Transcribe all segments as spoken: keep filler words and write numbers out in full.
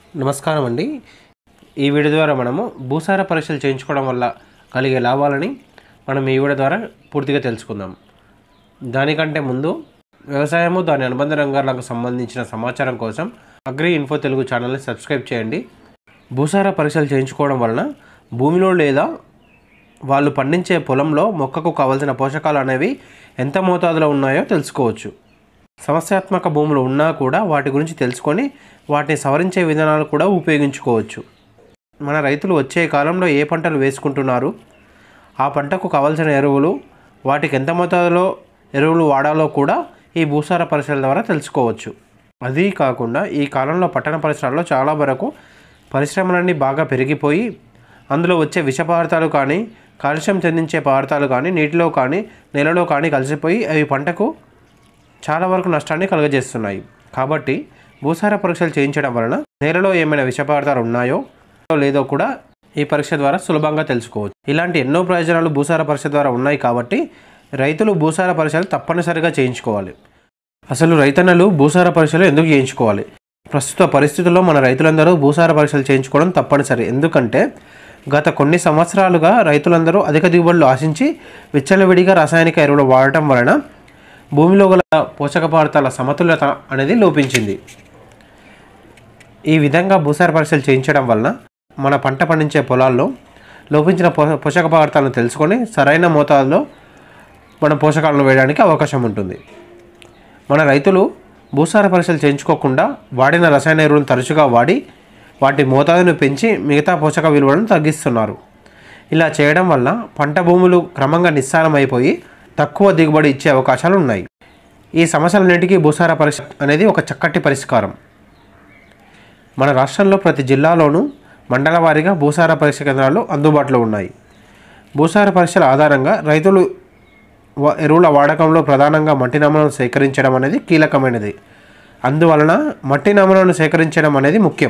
నమస్కారం అండి. ఈ వీడియో ద్వారా మనము భూసార పరీక్షలు చేయించుకోవడం వల్ల కలిగే లాభాలని మనం ఈ వీడియో ద్వారా పూర్తిగా తెలుసుకుందాం. దానికంటే ముందు వ్యవసాయము దాని అనుబంధ రంగాలకు సంబంధించిన సమాచారం కోసం అగ్రి ఇన్ఫో తెలుగు ఛానల్ని సబ్స్క్రైబ్ చేయండి. భూసార పరీక్షలు చేయించుకోవడం వలన భూమిలో లేదా వాళ్ళు పండించే పొలంలో మొక్కకు కావాల్సిన పోషకాలు అనేవి ఎంత మోతాదులో ఉన్నాయో తెలుసుకోవచ్చు. సమస్యాత్మక భూములు ఉన్నా కూడా వాటి గురించి తెలుసుకొని వాటిని సవరించే విధానాలు కూడా ఉపయోగించుకోవచ్చు. మన రైతులు వచ్చే కాలంలో ఏ పంటలు వేసుకుంటున్నారు, ఆ పంటకు కావాల్సిన ఎరువులు, వాటికి ఎంత మోతాదులో ఎరువులు వాడాలో కూడా ఈ భూసార పరీక్షల ద్వారా తెలుసుకోవచ్చు. అదీ కాకుండా ఈ కాలంలో పట్టణ పరిసరాల్లో చాలా వరకు పరిశ్రమలన్నీ బాగా పెరిగిపోయి అందులో వచ్చే విష పదార్థాలు కానీ కాల్షియం చెందించే పదార్థాలు కానీ నీటిలో కానీ నేలలో కానీ కలిసిపోయి అవి పంటకు చాలా వరకు నష్టాన్ని కలుగజేస్తున్నాయి. కాబట్టి భూసార పరీక్షలు చేయించడం వలన నేలలో ఏమైనా విష పదార్థాలు ఉన్నాయో లేదో కూడా ఈ పరీక్ష ద్వారా సులభంగా తెలుసుకోవచ్చు. ఇలాంటి ఎన్నో ప్రయోజనాలు భూసార పరీక్ష ద్వారా ఉన్నాయి కాబట్టి రైతులు భూసార పరీక్షలు తప్పనిసరిగా చేయించుకోవాలి. అసలు రైతన్నలు భూసార పరీక్షలు ఎందుకు చేయించుకోవాలి? ప్రస్తుత పరిస్థితుల్లో మన రైతులందరూ భూసార పరీక్షలు చేయించుకోవడం తప్పనిసరి. ఎందుకంటే గత కొన్ని సంవత్సరాలుగా రైతులందరూ అధిక దిగుబడులు ఆశించి విచ్చలవిడిగా రాసాయనిక ఎరువులు వాడటం వలన భూమిలో గల పోషక పదార్థాల సమతుల్యత అనేది లోపించింది. ఈ విధంగా భూసార పరీక్షలు చేయించడం వలన మన పంట పండించే పొలాల్లో లోపించిన పోషక పదార్థాలను తెలుసుకొని సరైన మోతాదులో మన పోషకాలను వేయడానికి అవకాశం ఉంటుంది. మన రైతులు భూసార పరీక్షలు చేయించుకోకుండా వాడిన రసాయన ఎరువులను తరచుగా వాడి వాటి మోతాదును పెంచి మిగతా పోషక విలువలను తగ్గిస్తున్నారు. ఇలా చేయడం వల్ల పంట భూములు క్రమంగా నిస్సారం అయిపోయి తక్కువ దిగుబడి ఇచ్చే అవకాశాలు ఉన్నాయి. ఈ సమస్యలన్నింటికీ భూసార పరీక్ష అనేది ఒక చక్కటి పరిష్కారం. మన రాష్ట్రంలో ప్రతి జిల్లాలోనూ మండల వారీగా భూసార పరీక్ష కేంద్రాలు అందుబాటులో ఉన్నాయి. భూసార పరీక్షల ఆధారంగా రైతులు ఎరువుల వాడకంలో ప్రధానంగా మట్టి నమూనాను సేకరించడం అనేది కీలకమైనది. అందువలన మట్టి నమూనాను సేకరించడం అనేది ముఖ్యం.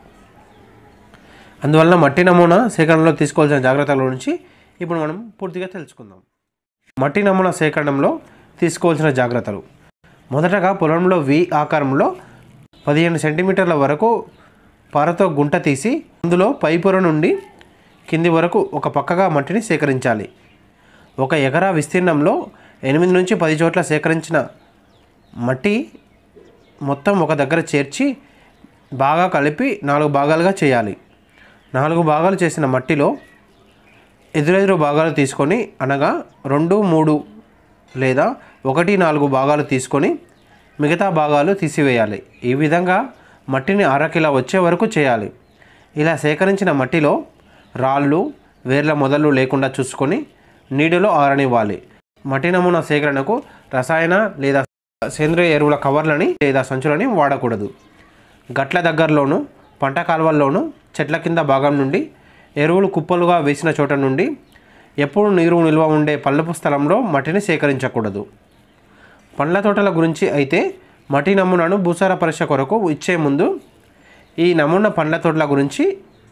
అందువలన మట్టి నమూనా సేకరణలో తీసుకోవాల్సిన జాగ్రత్తల గురించి ఇప్పుడు మనం పూర్తిగా తెలుసుకుందాం. మట్టి నమూనా సేకరణలో తీసుకోవాల్సిన జాగ్రత్తలు. మొదటగా పొలంలో వి ఆకారంలో పదిహేను సెంటీమీటర్ల వరకు పారతో గుంట తీసి అందులో పైపొర నుండి కింది వరకు ఒక పక్కగా మట్టిని సేకరించాలి. ఒక ఎకరా విస్తీర్ణంలో ఎనిమిది నుంచి పది చోట్ల సేకరించిన మట్టి మొత్తం ఒక దగ్గర చేర్చి బాగా కలిపి నాలుగు భాగాలుగా చేయాలి. నాలుగు భాగాలు చేసిన మట్టిలో ఎదురెదురు భాగాలు తీసుకొని అనగా రెండు మూడు లేదా ఒకటి నాలుగు భాగాలు తీసుకొని మిగతా భాగాలు తీసివేయాలి. ఈ విధంగా మట్టిని అరకిలా వచ్చే వరకు చేయాలి. ఇలా సేకరించిన మట్టిలో రాళ్ళు వేర్ల మొదలు లేకుండా చూసుకొని నీటిలో ఆరనివ్వాలి. మట్టి నమూనా సేకరణకు రసాయన లేదా సేంద్రియ ఎరువుల కవర్లని లేదా సంచులని వాడకూడదు. గట్ల దగ్గరలోనూ పంట కాలువల్లోనూ చెట్ల కింద భాగం నుండి ఎరువులు కుప్పలుగా వేసిన చోట నుండి ఎప్పుడు నీరు నిల్వ ఉండే పల్లపు స్థలంలో మట్టిని సేకరించకూడదు. పండ్ల తోటల గురించి అయితే మట్టి నమూనాను భూసార పరీక్ష కొరకు ఇచ్చే ముందు ఈ నమూనా పండ్ల తోటల గురించి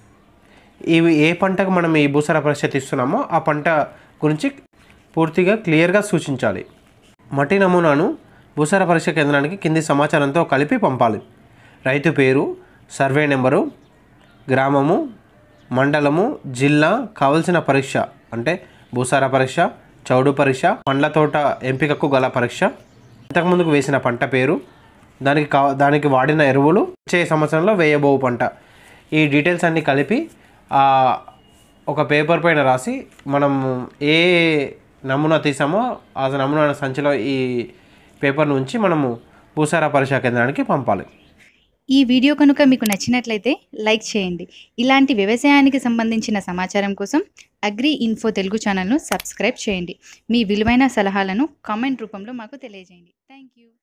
ఇవి ఏ పంటకు మనం ఈ భూసార పరీక్ష తీస్తున్నామో ఆ పంట గురించి పూర్తిగా క్లియర్గా సూచించాలి. మట్టి నమూనాను భూసార పరీక్ష కేంద్రానికి కింది సమాచారంతో కలిపి పంపాలి. రైతు పేరు, సర్వే నెంబరు, గ్రామము, మండలము, జిల్లా, కావలసిన పరీక్ష అంటే భూసార పరీక్ష, చౌడు పరీక్ష, పండ్ల తోట ఎంపికకు గల పరీక్ష, ఇంతకుముందుకు వేసిన పంట పేరు, దానికి కా దానికి వాడిన ఎరువులు, వచ్చే సంవత్సరంలో వేయబోవు పంట, ఈ డీటెయిల్స్ అన్నీ కలిపి ఒక పేపర్ పైన రాసి మనం ఏ నమూనా తీసామో ఆ నమూనా సంచిలో ఈ పేపర్ను ఉంచి మనము భూసార పరీక్షా కేంద్రానికి పంపాలి. ఈ వీడియో కనుక మీకు నచ్చినట్లయితే లైక్ చేయండి. ఇలాంటి వ్యవసాయానికి సంబంధించిన సమాచారం కోసం అగ్రి ఇన్ఫో తెలుగు ఛానల్ను సబ్స్క్రైబ్ చేయండి. మీ విలువైన సలహాలను కామెంట్ రూపంలో మాకు తెలియజేయండి. Thank you.